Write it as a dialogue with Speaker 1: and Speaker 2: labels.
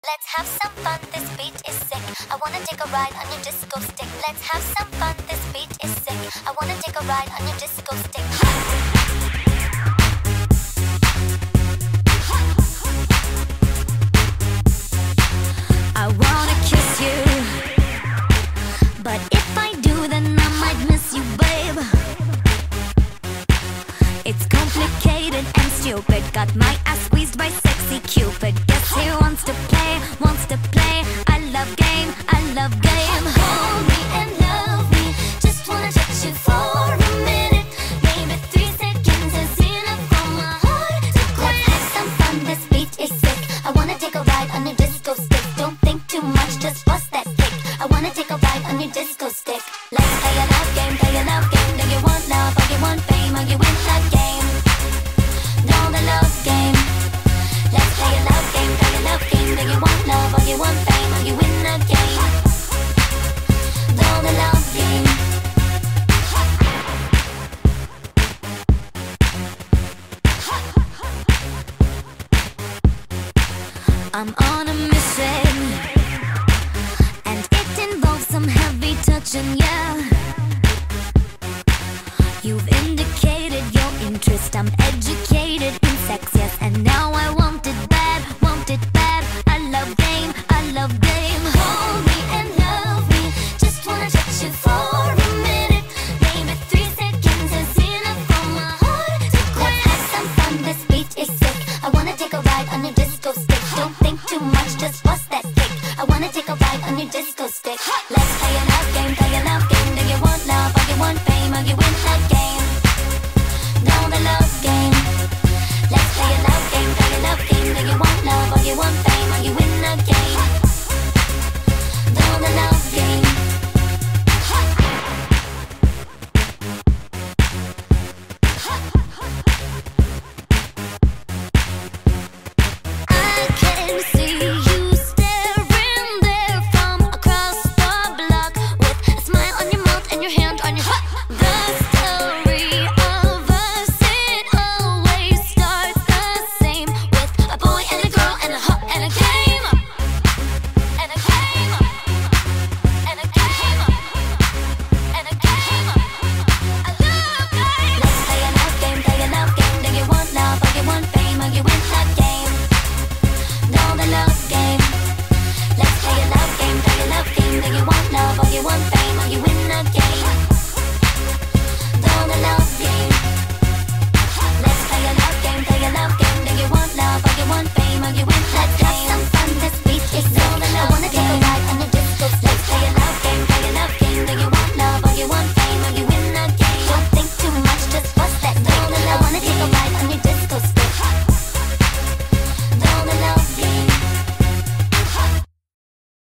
Speaker 1: Let's have some fun, this beat is sick. I wanna take a ride on your disco stick. Let's have some fun, this beat is sick. I wanna take a ride on your disco stick. I wanna kiss you, but if I do, then I might miss you, babe. It's complicated and stupid. Got my ass squeezed by sexy Cupid. Guess he wants to play, wants to play. I love game, I love game. Hold me and love me. Just wanna touch you for a minute. Maybe 3 seconds is enough for my heart to quit. Let's have some fun, this beat is sick. I wanna take a ride on your disco stick. Don't think too much, just bust that kick. I wanna take a ride on your disco stick. Let's play a love game, play a love game. Do you want love or you want fame or you win the game? Know the love game. Let's play a love game, play a love game. Do you want love or you want fame or you win the game? Know the love game. I'm on a mission, and it involves some heavy touching, yeah. You've indicated your interest. I'm educated in sex, yes, and now I want it bad, want it bad. I love game, I love game. Hold me and love me. Just wanna touch you for a minute. Maybe 3 seconds is enough for my heart to quit. Let's have some fun, this beat is sick. I wanna take a ride on your disco stick. Don't think too much, just bust that kick. I wanna take a ride on your disco stick.